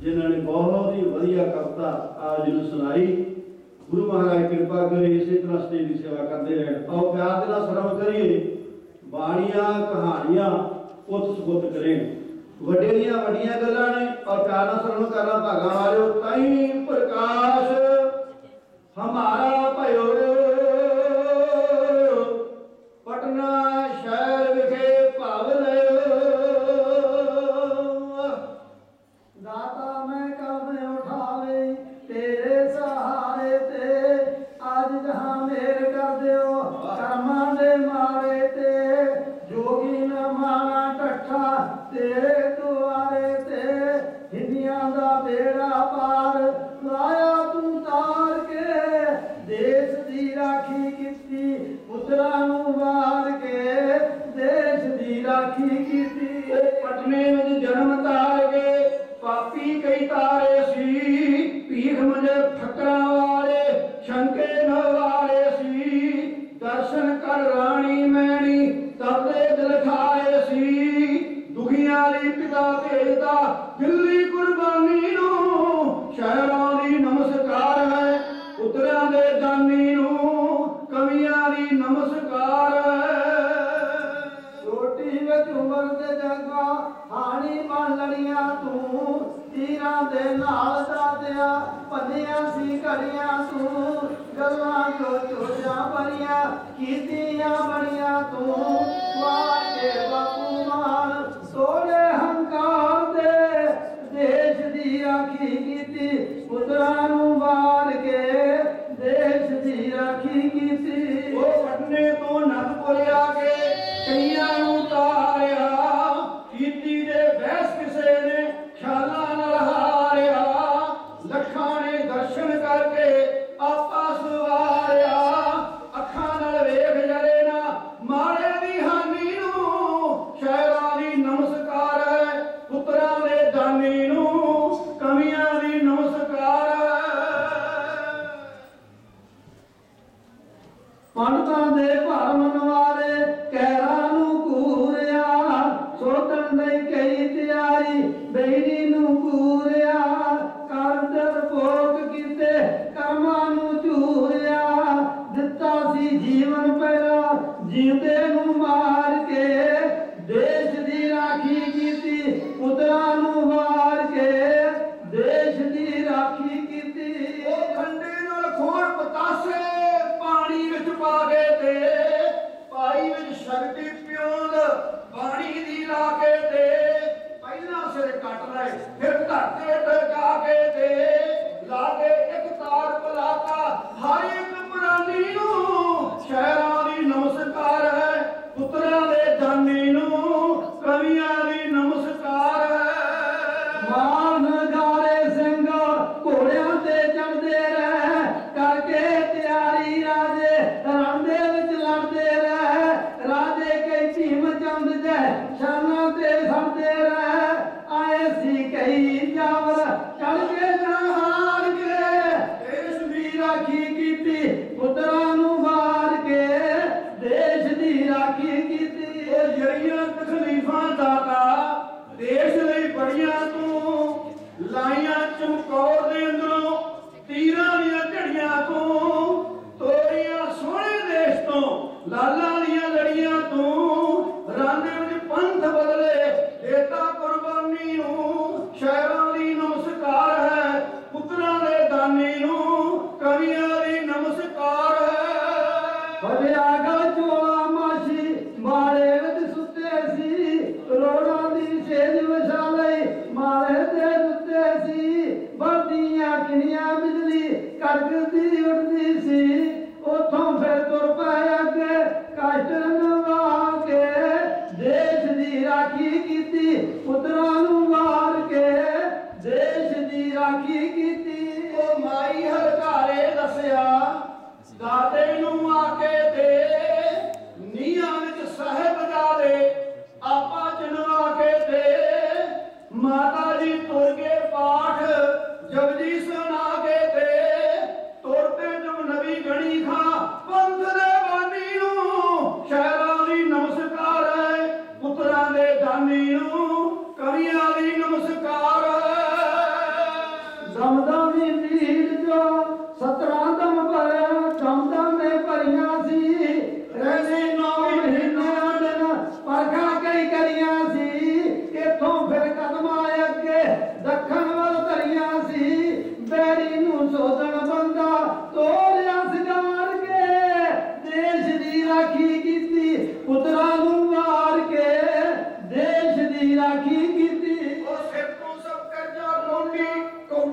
जिन्होंने बहुत ही वधिया कविता आज जी सुनाई। गुरु महाराज कृपा करे इसी तरह स्टेज की सेवा करते रहें। आओ प्यार के नाल श्रवण करिए बाणियां कहानियां पुत सपुत करें। वड्डे दियां वड्डियां गल्लां ने और प्यार नाल श्रवण करना भागा वालिओ। ताई प्रकाश हमारा भयो पटना शहर विखे भाव लयो। दाता मैं कब उठावे तेरे सहारे ते आज जहां मेर कर दियो कर्मा दे मारे ते जोगी न माना टट्ठा तेरे दुआरे ते हिंदियां दा बेड़ा पार लाया तू तार के देश दी राखी कीती पुत्रा नू वार के देश दी राखी कीती। पटने में जन्म तार के पापी कई तारे सी भीख मुझे ठकरा वाले शंके न वाले सी दर्शन कर रानी मैनी तरले दिल खाए सी दुखियां दी पिता भेजदा दिल्ली कुर्बानी नू शहरां दी नमस्कार है पुत्रां दे दानी नू कवियां दी नमस्कार है। छोटी विच उमर दे जगा हानी बन लड़ियां तू तीरां दे नाल दादिया भन्नियां सी घड़ियां तू गल्लां जो चोजां भरियां कीतियां बड़ियां तू वाके बापू मान सोने हंकार दे देश दी राखी कीती पुत्रा नू वार के देश दी राखी कीती। ओ पटने तो नंदपुर आके कईयां नू तारिया कीती दे बहस किसे ने ख्यालां नाल हारिया लखां ने दर्शन करके आपा सवारिया अखां नाल वेख जरे ना मारे दी हानी नू शहरां दी नमस्कार है पुत्रां दे दानी नू कवियां दी नमस्कार है। पंडितां दे भरम नवारे कैरां नू घूरिया सोतन दई कई तैयारी बेड़ी नू घूरिया कर डरपोक कीते कर्मां नू झूरिया दिता सी जीवन पहला जींदे नू मार के देश दी राखी कीती पुत्रा नू वार के देश दी राखी कीती। ओ खंडे नाल खोड़ पतासे पानी विच पा के ते पाई विच शक्ति पियोंद पानी दी ला के ते पहला सिर कट ले फिर धरते टका के ते लागे एक तार पलाका हर एक प्राणी नू शहरां दी नमस्कार है पुत्रां दे दानी नू कवियां दी नमस्कार है। मार नगारे सिंह घोड़ियां ते चढ़दे रह करके तैयारी राजे रण दे विच लड़दे रह राजे कई भीम चंद जै शानां ते सड़दे रह आए सी कई जावर चढ़ के हार के देश दी राखी कीती पुत्रा नू वार के देश दी राखी कीती। ओ जरिया तकलीफां दाता देश ਲਈ ਬੜੀਆਂ ਤੂੰ ਲਾਈਆਂ ਚਮਕੌਰ ਦੇ ਅੰਦਰੋਂ ਤੀਰਾਂ ਦੀਆਂ ਝੜੀਆਂ ਤੂੰ ਤੋਰੀਆਂ ਸੋਹਣੇ ਦੇਸ਼ ਤੋਂ ਲਾਲਾਂ ਦੀਆਂ ਲੜੀਆਂ ਤੂੰ ਰਾਂਦੇ ਵਿੱਚ ਪੰਥ ਬਦਲੇ ਦੇਤਾ ਕੁਰਬਾਨੀ ਨੂੰ ਸ਼ਹਿਰਾਂ ਦੀ ਨਮਸਕਾਰ ਹੈ ਪੁੱਤਰਾਂ ਦੇ ਦਾਨੀ ਨੂੰ ਕਵੀਆਂ ਦੀ ਨਮਸਕਾਰ ਹੈ। ਭਜਿਆ ਗਲ ਚੋਲਾ ਮਾਛੀ ਮਾਰੇ ਵਿੱਚ ਸੁੱਤੇ ਸੀ ਰੋੜਾਂ ਦੀ ਛੇਜ ਵਿਛਾਲੇ ਮਾਰੇ ਤੇ ਉੱਤੇ ਸੀ ਵਰਦੀਆਂ ਕਿਣੀਆਂ ਬਿਜਲੀ ਕੜਕਦੀ ਉੱਡਦੀ ਸੀ ਉਥੋਂ ਫਿਰ ਤੁਰ ਪਏ ਅੱਗੇ ਕਸ਼ਟ ਨਵਾ ਕੇ ਦੇਸ਼ ਦੀ ਰਾਖੀ ਕੀਤੀ ਪੁੱਤਰਾਂ ਨੂੰ ਵਾਰ ਕੇ ਦੇਸ਼ ਦੀ ਰਾਖੀ ਕੀਤੀ। ਉਹ ਮਾਈ ਹਲਕਾਰੇ ਦੱਸਿਆ ਦਾਦੇ ਨੂੰ ਆ ਕੇ ਦੇ ਨੀਹਾਂ ਵਿੱਚ ਸਾਹਿਬਜ਼ਾਦੇ ਆਪਾ ਚਨਵਾ ਕੇ ਦੇ ਮਾਤਾ ਜੀ ਤੁਰ ਕੇ ਪਾਠ ਜਪਜੀ ਸੁਣਾ ਕੇ ਦੇ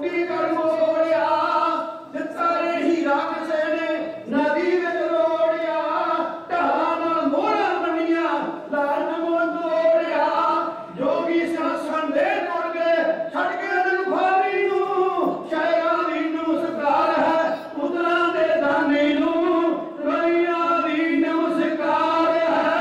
ਟੁੱਟੀ ਕਰ ਮੋੜਿਆ ਦਿੱਤਾ ਰੇ ਹੀਰਾ ਕਿਸੇ ਨੇ ਨਦੀ ਵਿੱਚ ਰੋੜਿਆ ਢਾਲਾਂ ਨਾਲ ਮੋਹਰਾਂ ਬਣੀਆਂ ਲਾਲ ਨਮੋ ਤੋੜਿਆ ਜੋਗੀ ਸਾਸਣ ਦੇ ਤੁਰ ਗਏ ਛੱਡ ਕੇ ਰੁਖਾਰੀ ਨੂੰ ਸ਼ਾਇਰਾਂ ਦੀ ਨਮਸਕਾਰ ਹੈ ਪੁੱਤਰਾਂ ਦੇ ਦਾਨੀ ਨੂੰ ਰਈਆਂ ਦੀ ਨਮਸਕਾਰ ਹੈ।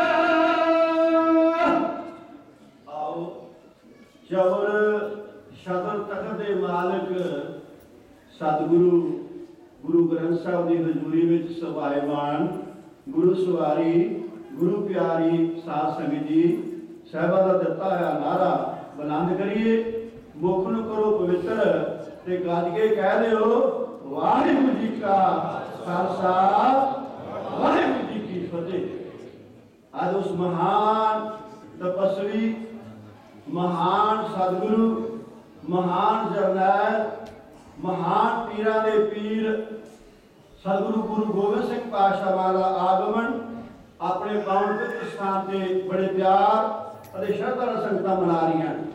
ਆਓ ਜਬਰ ਸ਼ਬਦ ਤਖਤ ਦੇ ਮਾਲਕ ਸਤਿਗੁਰੂ ਗੁਰੂ ਗ੍ਰੰਥ ਸਾਹਿਬ ਦੀ ਹਜ਼ੂਰੀ ਵਿੱਚ ਸਭਾਏਮਾਨ ਗੁਰੂ ਸਵਾਰੀ ਗੁਰੂ ਪਿਆਰੀ ਸਾਧ ਸੰਗਤ ਜੀ ਸਾਹਿਬਾਂ ਦਾ ਦਿੱਤਾ ਹੋਇਆ ਨਾਰਾ ਬੁਲੰਦ ਕਰੀਏ ਮੁਖ ਨੂੰ ਕਰੋ ਪਵਿੱਤਰ ਤੇ ਗੱਜ ਕੇ ਕਹਿ ਦਿਓ ਵਾਹਿਗੁਰੂ ਜੀ ਕਾ ਖਾਲਸਾ ਵਾਹਿਗੁਰੂ ਜੀ ਕੀ ਫਤਿਹ। ਅੱਜ ਉਸ ਮਹਾਨ ਤਪਸਵੀ महान सदगुरु महान जरनैल महान पीरा दे पीर सदगुरु गुरु गोबिंद सिंह पातशाह वाला आगमन अपने पावन पवित्र स्थान से बड़े प्यार और श्रद्धा संगतां मना रही हैं।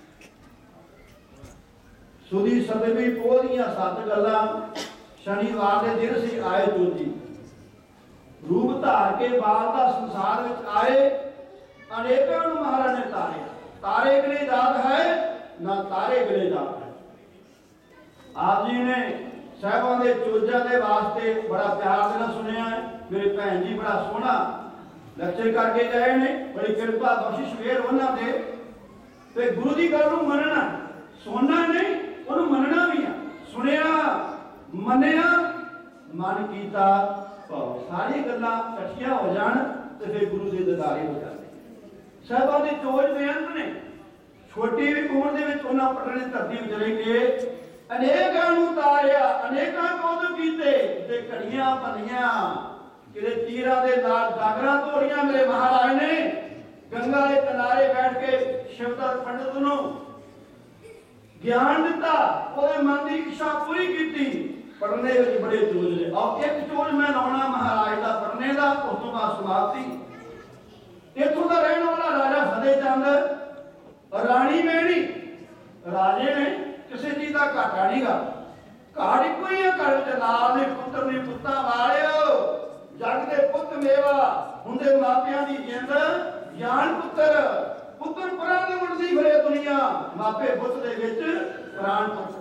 सुधी सतवीं पोह दीआं 7 गल्लां शनिवार के दिन से आए जोजी रूप धार के बाल का संसार में आए अनेकों महाराज ने तारे तारे गले जात है ना तारे गले जात है। आप जी ने साहबां दे चोजां दे वास्ते बड़ा प्यार दे नाल सुनिया है। मेरे भैन जी बड़ा सोहना लेक्चर करके गए ने बड़ी कृपा बख्शिश वेर उन्हां दे ते गुरु दी गल नूं मनना सुनना नहीं उन्होंने मनना भी है सुनिया मनिया मन कीता भाव सारी गल्लां इकट्ठियां हो जान ते फिर गुरु दे दीदारे हो जाते साहबां दे चोज बेअंत ने छोटी उम्र दे विच उन्हां पटने धरती विच रह के अनेकां नूं तारिया अनेकां कौद कीते ते घड़ियां भलियां किते तीरां दे नाल डागरां तोड़ियां मेरे महाराज ने गंगा दे किनारे बैठ के शिवदत्त पंडित नूं ज्ञान दिता ओदे मन दी इच्छा पूरी कीती पढ़ने विच बड़े चोज ने और एक चोज मैं लाउणा महाराज दा पढ़ने दा उस तों बाद समाप्ति इत्थों का रहने वाला राजा फतेह चंद रानी मैणी राजे ने किसी चीज का घाटा नहीं गा घाट इको ही है घर विच लाल ने पुत्र ने पुत्तां वालिओ जग दे पुत मेवा हुंदे मापियां दी जिंद जान पुत्र पुत्र परां दे उड़दी फिरे दुनिया मापे पुत दे विच प्राण पुत्र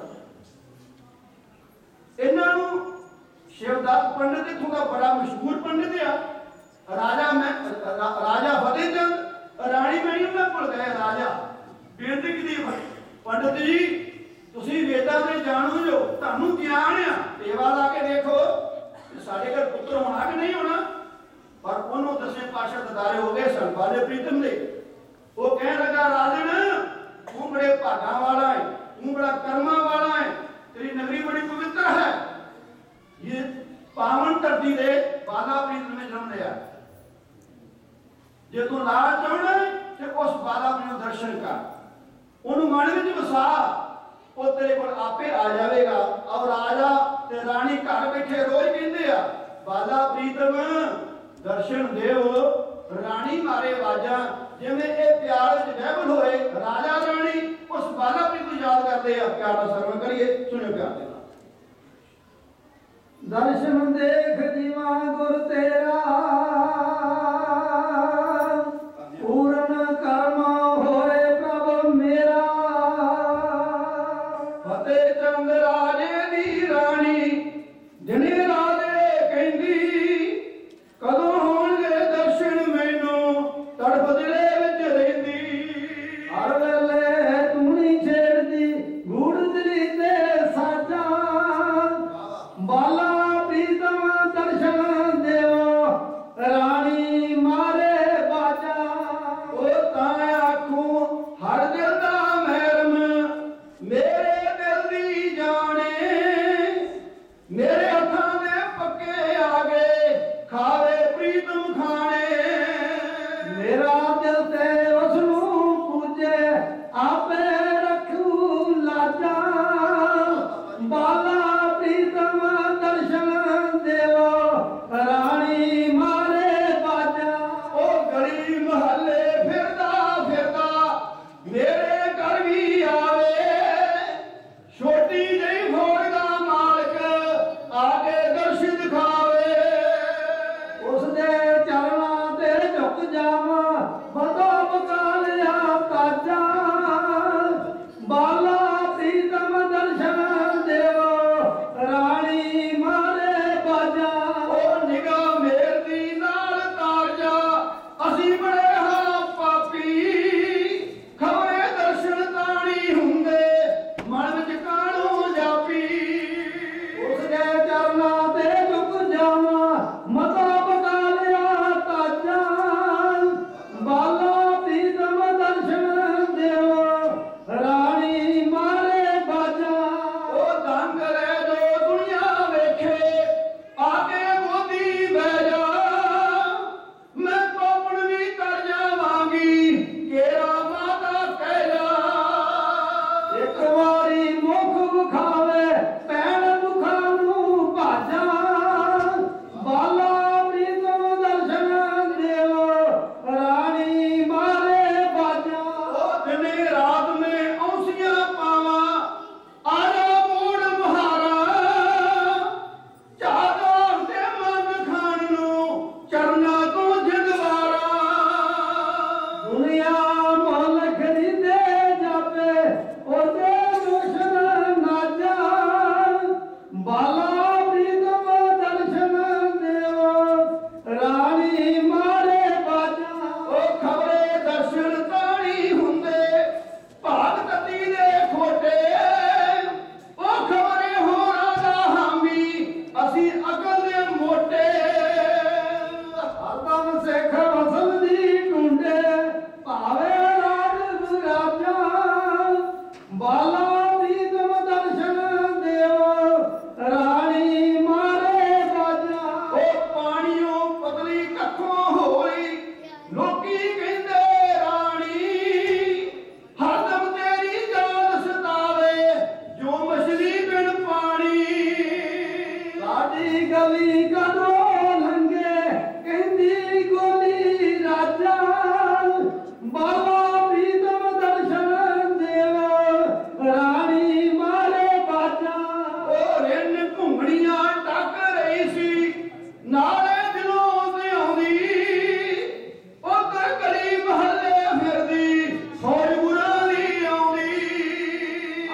इन्हां नूं शिवदत्त पंडित इत्थों का बड़ा मशहूर पंडित है राजा मैं राजा फतेह चंद रानी मैणी मैं भुल गए राजा बेनती की पंडित जी तुसी वेदां दे जाणो जो तुहानू ज्ञान आ सेवा ला के देखो साडे घर पुत्र होना कि नहीं होना पर उन्होंने 10वें पातशाह ददारे हो गए सन बाले प्रीतम दे वो कह लगा राजन तू बड़े भागा वाला है तू बड़ा कर्मा वाला है तेरी नगरी बड़ी पवित्र है ये पावन धरती दे बाला प्रीतम ने जन्म लिया जे तू लाल चाहना ते उस बाला प्रीतम दर्शन कर उन्होंने मन विच वसा वो तेरे को आपे आ जाएगा और राजा ते रानी घर बैठे रोज कहते आ बाला प्रीतम दर्शन देव रानी मारे वाजा जिवें ए प्यार विच बहबल होए राजा रानी उस बाला प्रीतम याद करते आ प्यार दा सरवण करिए सुनियो प्यार दे दर्शन देख जीवा गुर तेरा पूर्ण कर्म होए प्रभु मेरा फतेह चंद राजे दी रानी जिने राजे कहंदी कदों होणगे दर्शन मैनू तड़प दिले विच रहिंदी हर वेले तू नहीं छेड़दी गूढ़ दिली ते साचा बाला प्रीतम दर्शन देवो रानी मारे बाजा ओ तां आखूं हर दिल दा महरम मेरे दिल दी जाने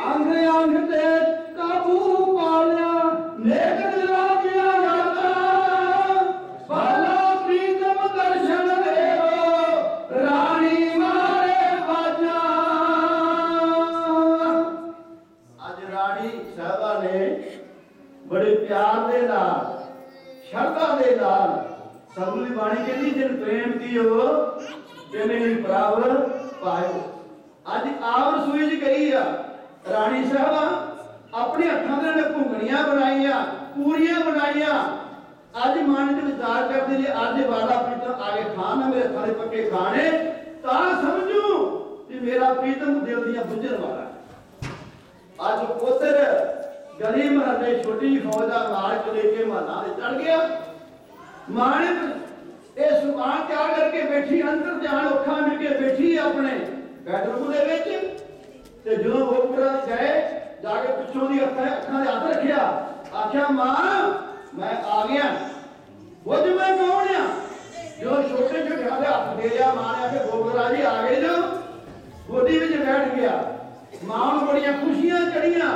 अंग अंग ते काबू पालिया नेक दिलागिया जाता बाला प्रीतम दर्शन देवो रानी मारे बाजा। अज रानी साहबा ने बड़े प्यार दे नाल शरधा दे नाल सबली बाणी कहती जिन प्रेम की हो जिन प्रभ पायो। अज आप रसोई च गई आ रानी साहबा अपने हथों ने घुंगणियां बनाइया पूरियां बनाइया। अज मन च विचार करते जी अज वाला प्रीतम आगे खान मेरे हथों के पक्के खाने ता समझू कि मेरा प्रीतम दिल दियां बुझण वाला। अज उधर गली महल्ले छोटी जी फौज का मार्ग लेके महला चढ़ गया। मां ने ये समान तैयार करके बैठी अंतर ध्यान औखा मिल के बैठी अपने बेडरूम दे विच ते जो वो पूरा गए जाके पिछों दी अखां दे हाथ रखिया आख्या मां मैं आ गया। बुझ मैं कौन आ जो छोटे छोटे हाथ दे दिया। मां ने आखे गोबरा जी आ गए जो गोदी विच बैठ गया। मां नूं बड़ियां खुशियां चढ़ियां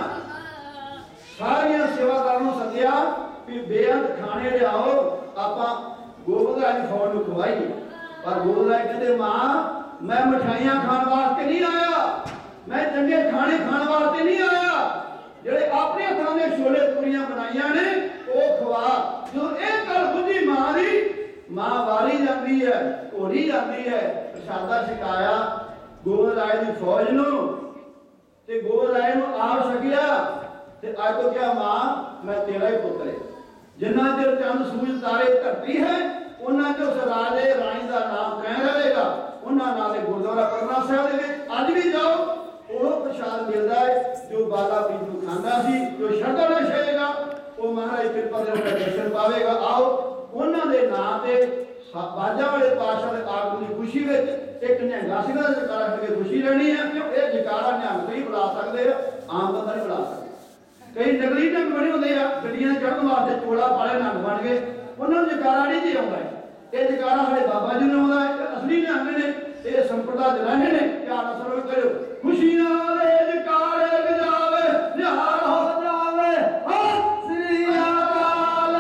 सारिया सेवादारों सद्या भी बेअंत खाने लियाओ आपां गोबरा जी फौज नूं खवाई। पर गोबरा कहते मां मैं मिठाइयां खाण वास्ते नहीं आया मैं चंगे खाने खाण वास्ते नहीं आया जेड़े अपने हथां दे छोले पूरियां बनाइयां ने वो खवा। जो एक गल बुझी मां दी मां वारी जाती है घोड़ी जाती है प्रसादा छकाया गोबरा दी फौज नूं ते गोबरा नूं आप छकिया। आज तो क्या मां मैं तेरा ही पुत्र है जिन्ना चਿਰ चंद सूरज तारे धरती है उन्ना चਿਰ उस राजे रानी का नाम कह रहेगा। उन्होंने नाले गुरुद्वारा पटना साहब दे विच अज भी जाओ वो प्रसाद मिलता है जो बाला प्रीतम खांदा सी जो शरधा नाल छेगा वो महाराज कृपा दे दर्शन पावेगा। आओ उन्होंने नां ते बाजा वाले पातशाह दे आगमन की खुशी विच एक निहंगा सिंह दा जयकारा करके खुशी लेनी है क्यों ये जयकारा निहंग से ही बुला सकते आम बंदा नहीं बुला सकता। कई नकली ढंग बने होंगे आ गड्डियां चढ़न वास्ते चोला पाले ढंग बन गए उन्होंने जयकारा नहीं जी आता है। ये जयकारा हमारे बाबा जी ने आता है असली निहंग ने ये संप्रदा जलाने ने ध्यान सर्व करो खुशियां दे जयकारे गजावे निहाल हो जावे सत श्री अकाल।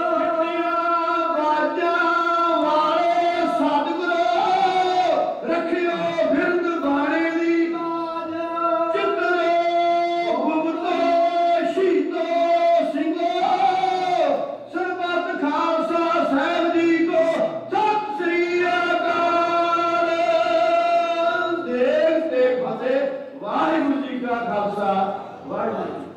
बाजा वाले सतगुरो रखियो बिरद बाणे दी वाहिगुरू जी का खालसा वाहिगुरू।